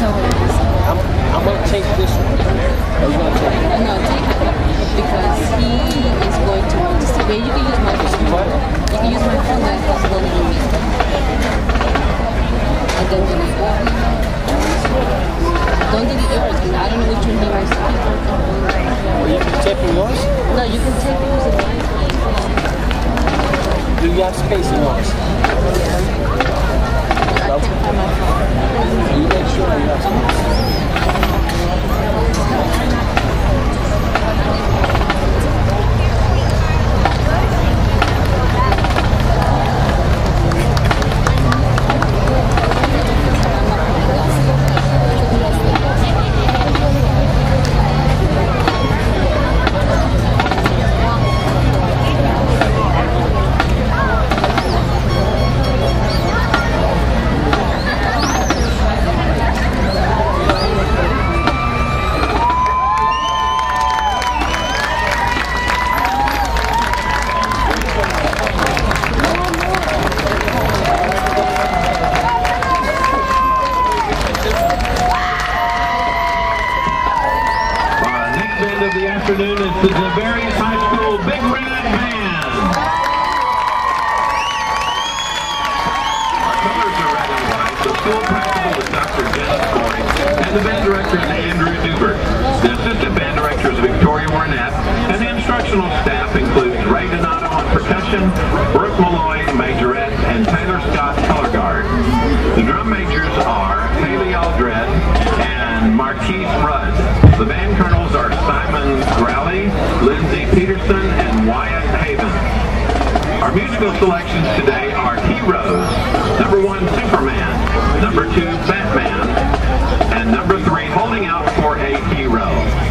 So I'm going to take this one. Are you going to take it? no, take it because he is going to want to see. But you can use my phone. You can use my phone that has one of me. And then delete that. Don't delete yours because I don't know which one he wants to keep. Or you can take yours? No, you can take yours and mine. Do you have space in yours? I can't find my phone. You make sure you have space. Of the afternoon is the Zavarius High School Big Red Band. Our colors are red and white. The school principal is Dr. Dennis Boyd, and the band director is Andrew Dubert. The assistant band director is Victoria Warnett, and the instructional staff includes Ray Donato on percussion, Brooke Malloy, majorette, and Taylor Scott, color guard. The drum majors are Haley Aldred and Marquise Rudd. The band colonels are Simon Growley, Lindsay Peterson, and Wyatt Haven. Our musical selections today are Heroes, number 1, Superman, number 2, Batman, and number 3, Holding Out for a Hero.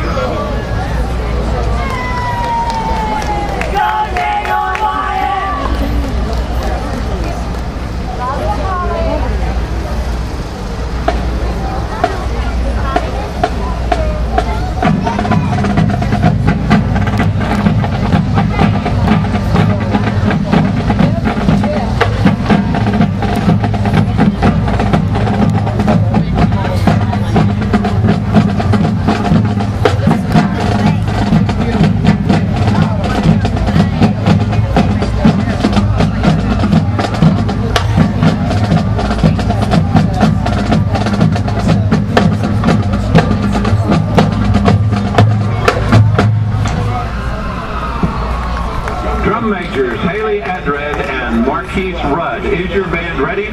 Drum majors Haley Adred and Marquise Rudd. Is your band ready?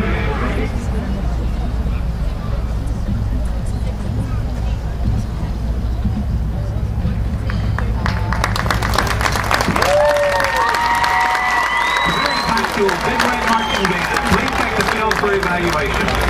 High School Big Red Marching Band, please take the field for evaluation.